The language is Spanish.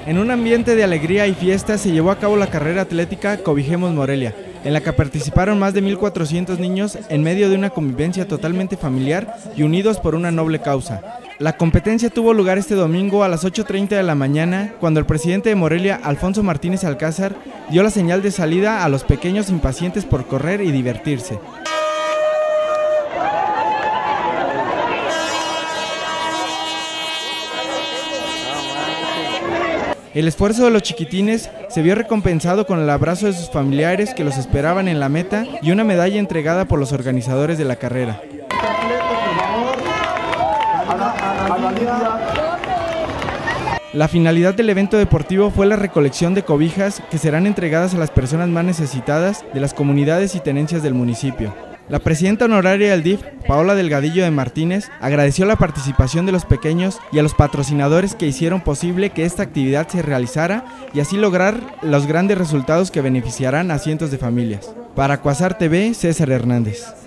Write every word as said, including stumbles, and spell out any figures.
En un ambiente de alegría y fiesta se llevó a cabo la carrera atlética Cobijemos Morelia, en la que participaron más de mil cuatrocientos niños en medio de una convivencia totalmente familiar y unidos por una noble causa. La competencia tuvo lugar este domingo a las ocho treinta de la mañana, cuando el presidente de Morelia, Alfonso Martínez Alcázar, dio la señal de salida a los pequeños impacientes por correr y divertirse. El esfuerzo de los chiquitines se vio recompensado con el abrazo de sus familiares que los esperaban en la meta y una medalla entregada por los organizadores de la carrera. La finalidad del evento deportivo fue la recolección de cobijas que serán entregadas a las personas más necesitadas de las comunidades y tenencias del municipio. La presidenta honoraria del D I F, Paola Delgadillo de Martínez, agradeció la participación de los pequeños y a los patrocinadores que hicieron posible que esta actividad se realizara y así lograr los grandes resultados que beneficiarán a cientos de familias. Para Cuasar T V, César Hernández.